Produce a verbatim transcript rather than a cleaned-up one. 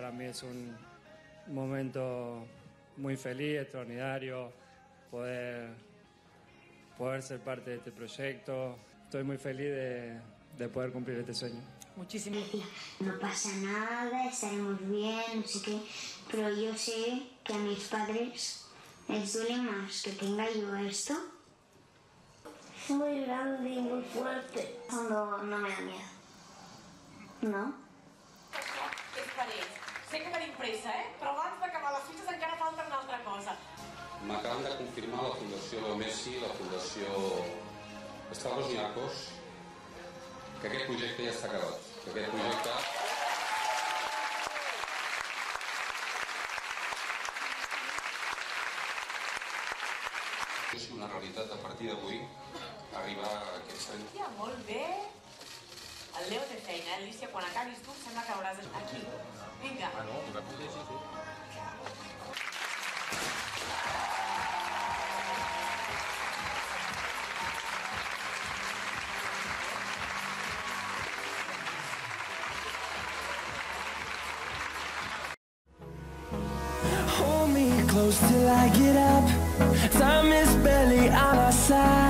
para mí es un momento muy feliz, extraordinario, poder, poder ser parte de este proyecto. Estoy muy feliz de, de poder cumplir este sueño. Muchísimo. No pasa nada, estaremos bien, no sé qué, pero yo sé que a mis padres les duele más que tenga yo esto. Es muy grande y muy fuerte. No, no me da miedo. No? És per ells. Sé que tenim pressa, eh? Però abans d'acabar les fitxes encara falta una altra cosa. M'acaben de confirmar la Fundació Messi, la Fundació Estados Unidos, que aquest projecte ja està acabat. Que aquest projecte... és una realitat a partir d'avui arribar a aquest any. Ja, molt bé. El Leo té feina, eh, Alicia? Quan acabis tu, em sembla que hauràs aquí. Vinga. Ah, no? Ho va poder, sí, sí. Hold me close till I get up. Time is barely on our side.